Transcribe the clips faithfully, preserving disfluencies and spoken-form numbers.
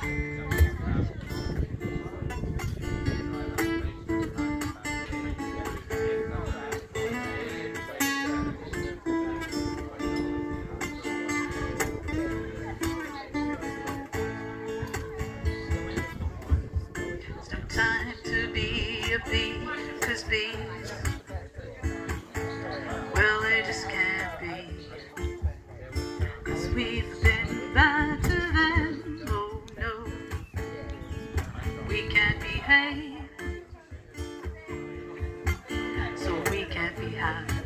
Time to be a bee, 'cause bees, well, they just can't be, 'cause we've been bad to them. Oh no, we can't behave, so we can't be happy.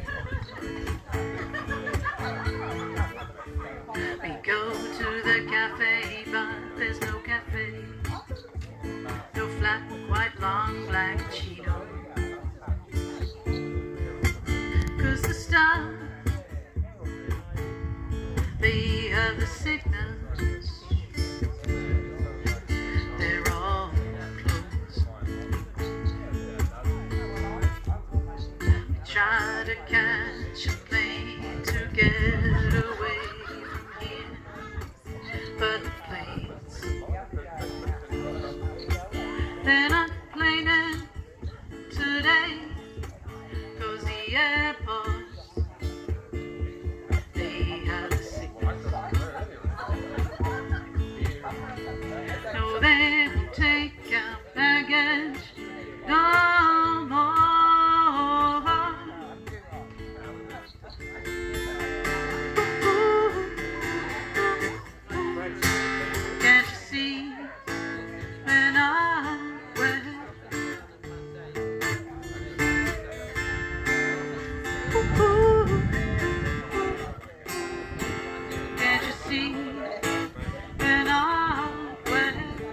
We go to the cafe, but there's no cafe. No flat, white, long, black Cheeto. 'Cause the stars, they have the signals. They're all closed. We try to catch a plane to get away from here, but the planes, they're not planing today, 'cause the airports, they have a signal. No, they won't take our baggage no more. Can't you see when I'm wet? Can't you see when I'm wet?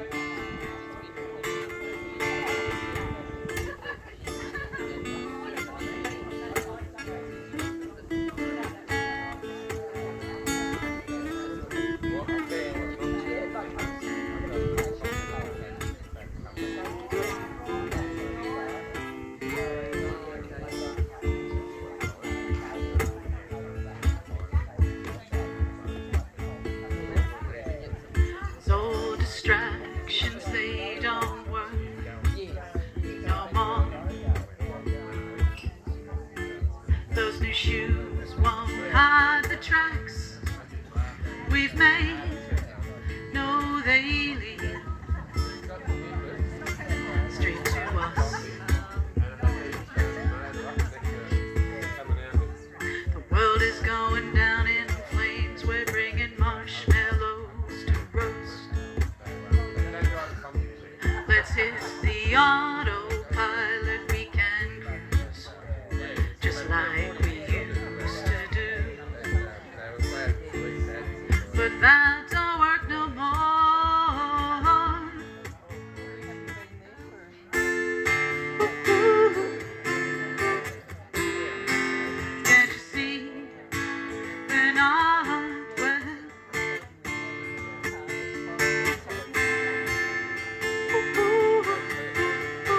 Distractions, they don't work no more. Those new shoes won't hide the tracks we've made. No, they lead straight to us. The world is going down in flames. We're bringing marshmallows to roast. Let's hit the autopilot, we can cruise just like we used to do. But that don't work no more. Can't you see when I'm wet? Ooh.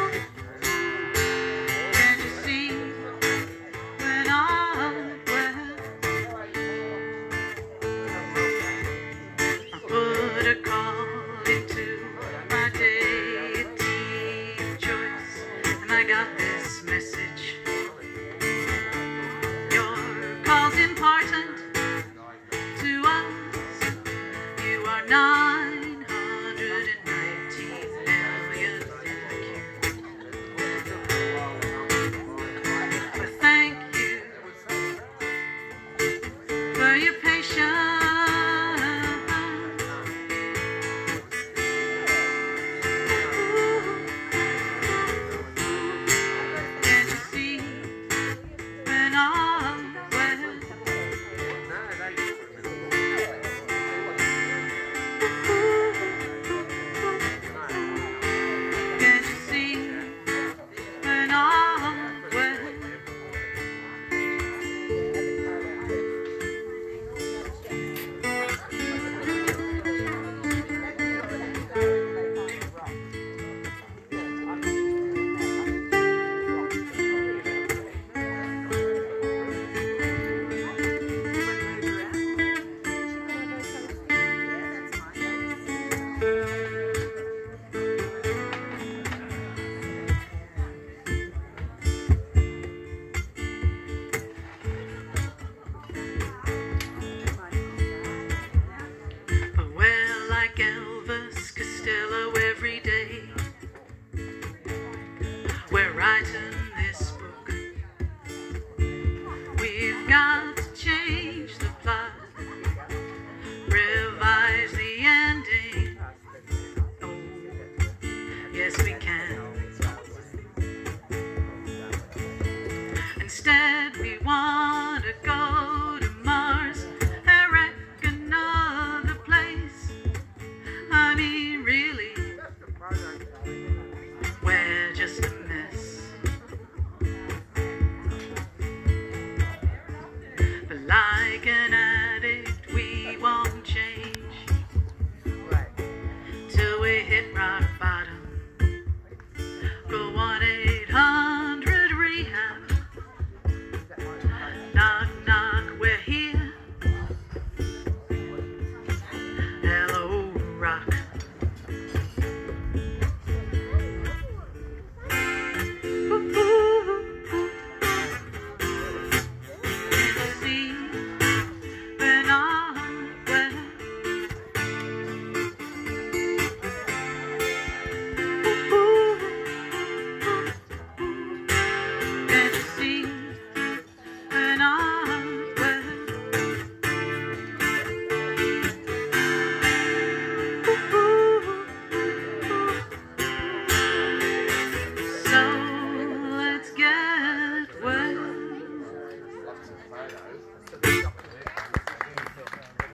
Elvis Costello every day. We're writing this book. We've got to change the plot, revise the ending. Oh, yes we can. Instead we want to go to Mars, erect another place. I mean